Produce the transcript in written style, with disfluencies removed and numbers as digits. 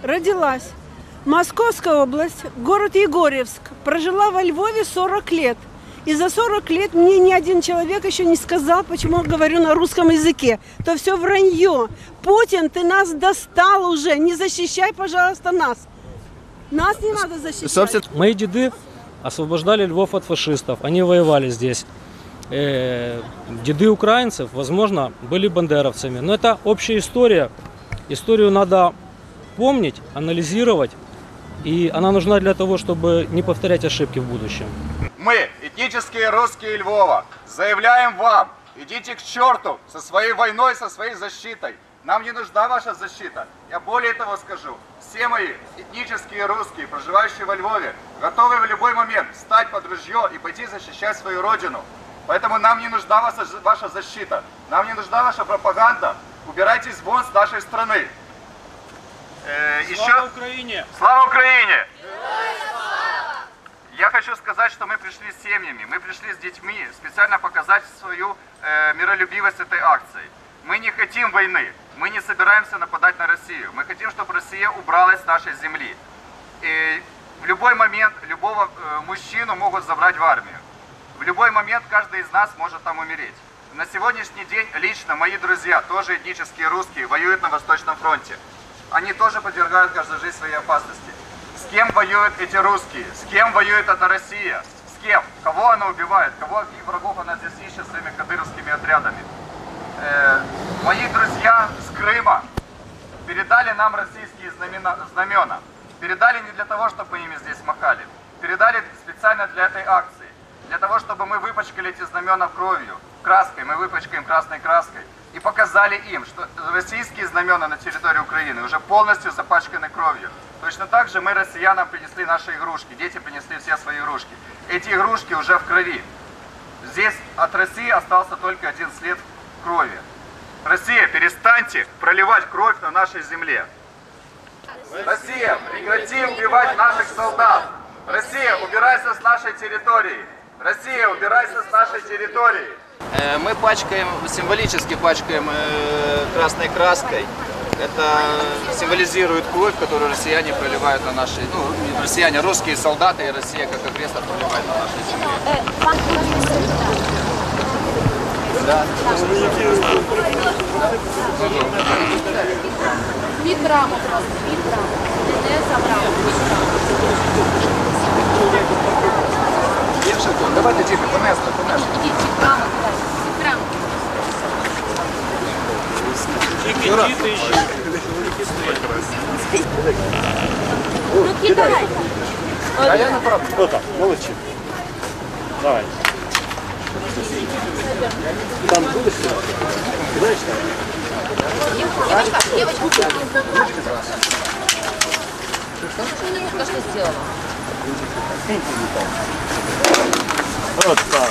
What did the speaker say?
родилась. Московская область, город Егорьевск. Прожила во Львове 40 лет. И за 40 лет мне ни один человек еще не сказал, почему я говорю на русском языке. То все вранье. Путин, ты нас достал уже. Не защищай, пожалуйста, нас. Нас не надо защищать. Мои деды освобождали Львов от фашистов. Они воевали здесь. Деды украинцев, возможно, были бандеровцами. Но это общая история. Историю надо помнить, анализировать. И она нужна для того, чтобы не повторять ошибки в будущем. Мы, этнические русские Львова, заявляем вам, идите к черту со своей войной, со своей защитой. Нам не нужна ваша защита. Я более того скажу, все мои этнические русские, проживающие во Львове, готовы в любой момент встать под ружье и пойти защищать свою родину. Поэтому нам не нужна ваша защита, нам не нужна ваша пропаганда. Убирайтесь вон с нашей страны. Слава Украине! Слава Украине! Я хочу сказать, что мы пришли с семьями, мы пришли с детьми, специально показать свою миролюбивость этой акции. Мы не хотим войны, мы не собираемся нападать на Россию. Мы хотим, чтобы Россия убралась с нашей земли. И в любой момент любого мужчину могут забрать в армию. В любой момент каждый из нас может там умереть. На сегодняшний день лично мои друзья, тоже этнические русские, воюют на Восточном фронте. Они тоже подвергают каждую жизнь своей опасности. С кем воюют эти русские? С кем воюет эта Россия? С кем? Кого она убивает? Каких врагов она здесь ищет своими кадыровскими отрядами? Мои друзья с Крыма передали нам российские знамена. Передали не для того, чтобы мы ими здесь махали. Передали специально для этой акции. Для того, чтобы мы выпачкали эти знамена кровью, краской, мы выпачкаем красной краской. И показали им, что российские знамена на территории Украины уже полностью запачканы кровью. Точно так же мы россиянам принесли наши игрушки, дети принесли все свои игрушки. Эти игрушки уже в крови. Здесь от России остался только один след крови. Россия, перестаньте проливать кровь на нашей земле. Россия, прекрати убивать наших солдат. Россия, убирайся с нашей территории. Россия, убирайся с нашей территории. Мы пачкаем, символически пачкаем красной краской. Это символизирует кровь, которую россияне проливают на наши, россияне, русские солдаты и Россия как агрессор проливает на нашей земле. Да. Від раму просто, від раму. Не забрав. Є жетон. Давайте, діти, понесли. Ідіть, від раму, від раму. Тільки діти ще. Ну, кидай. А я направду. Вот так, молодцы. Давай. Там будешь? Знаешь, Девочка. Что сделала? вот так.